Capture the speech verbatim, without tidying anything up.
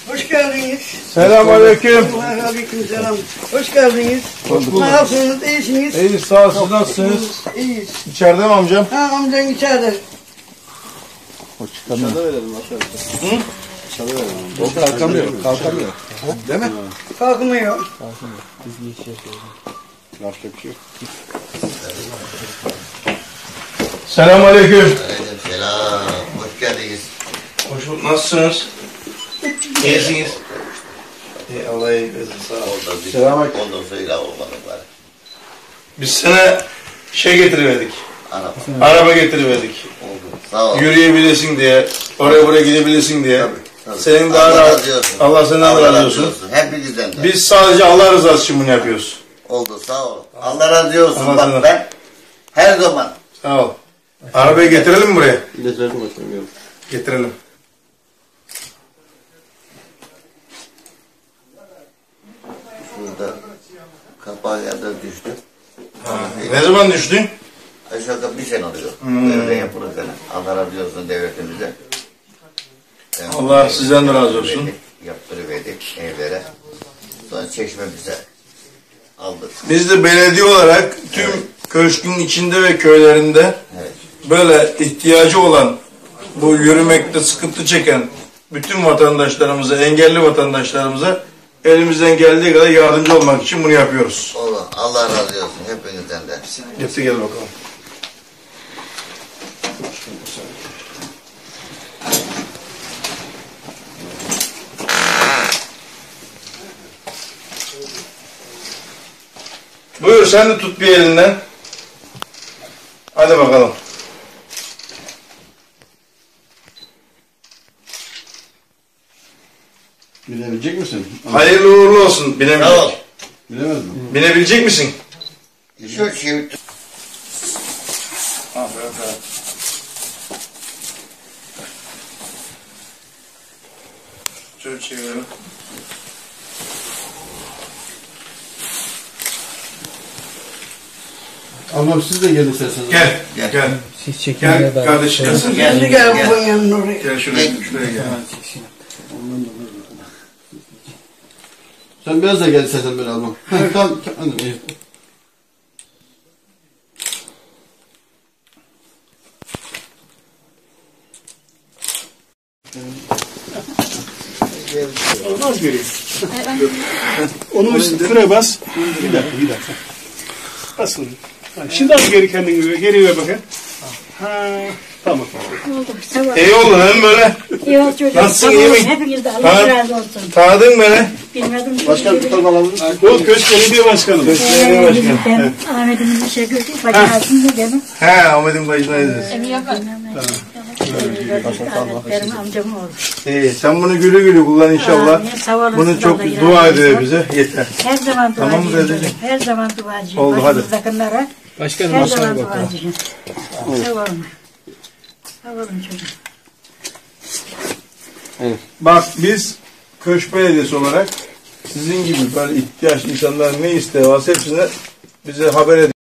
Hoş geldiniz. Selamünaleyküm. Aleykümselam. Hoş geldiniz. Hoş bulduk. Nasılsınız? İyisiniz? İyi, sağ ol. Siz nasılsınız? İyiyiz. İçeride mi amcam? Ha, amcan içeride. O çıkamıyor. Aşağıda verelim aşağıda. Hı? Aşağıda verelim. O kalkamıyor. Kalkamıyor. Değil mi? Kalkmıyor. Kalkamıyor. Biz bir iş yapıyoruz. Yapacak bir şey yok. Selamünaleyküm. Selam, hoş geldiniz. Hoş bulduk. Nasılsınız? İyisiniz. İyi, Allah iyilik versin. Sağ ol. Oldu, biz Selamünaleyküm. ondan sonra olmadık var. Biz sana şey getiriverdik. Araba. Araba getiriverdik. Oldu. Sağ ol. Yürüyebilesin diye, oraya buraya gidebilirsin diye. Tabii, tabii. Senin daha Allah rahat. razı olsun. Allah senden Allah razı razı olsun. olsun. Hepinizden de. Biz sadece Allah rızası için bunu yapıyoruz. Oldu, sağ ol. Allah razı olsun. Allah Bak sana- ben her zaman Sağ ol. Arabayı getirelim mi buraya? Getirelim başkanım. Yok. Getirelim. şurada kapağı yerden düştü. Ne zaman düştün? Aşağıda bir sene oluyor. Hmm. Devre yapılırken. Allah razı olsun devletimize. Ben Allah sizden de razı olsun. Yaptırıverdik evlere. Sonra çeşmemize aldık. Biz de belediye olarak tüm Evet. köşkün içinde ve köylerinde Evet. böyle ihtiyacı olan, bu yürümekte sıkıntı çeken bütün vatandaşlarımıza, engelli vatandaşlarımıza elimizden geldiği kadar yardımcı olmak için bunu yapıyoruz. Allah, Allah razı olsun hepinizden de. Getir gel bakalım. Buyur sen de tut bir elinden. Hadi bakalım. Bilebilecek misin? Hayırlı uğurlu olsun. Binebilecek. Sağ ol. Bilemez mi? Binebilecek misin? Şu şey Aferin sana. Şöyle çevirelim. Ablam siz de gelin isterseniz. Gel, Gel. gel. Siz Gel çekimine ben. kardeşim gel sen. Gel. Şimdi gel babanın yanına oraya. Gel şuraya, şuraya gel. Sen biraz da gel istersen böyle ablam. Heh, tamam. Tamam. iyi. Az geri. Onu üstüne bas. Bir dakika, bir dakika. Bas onu. Ha, şimdi az geri kendini geri ver bakayım. Ha, tamam. Oldu. Tamam. İyi oldu değil mi böyle? İyi oldu çocuğum. Nasılsın, Tamam, iyi mi? hepiniz de Allah Tamam. razı olsun. Tanıdın mı beni? Bilmedim. Başkan tutalım alalım. Bu Köşk Belediye Başkanı. Belediye Başkanı. Ben Ahmet'in teşekkür ederim. Bacınasın da demin. He, Ahmet'in başındayız. Benim amcam oldu. İyi, sen bunu gülü gülü kullan inşallah. Amin, sağ olasın. Bunu çok Allah dua razı ediyor olsun. bize. Yeter. Her zaman Tamam mı duacıyım. dedeciğim? Her zaman duacıyım. Oldu, hadi. Başımızdakilere Başkanım her masaya zaman bakalım. duacıyım. Sağ olun. Sağ olun çocuğum. Bak biz Köşk Belediyesi olarak sizin gibi böyle ihtiyaç insanların ne isteği varsa hepsine bize haber edin.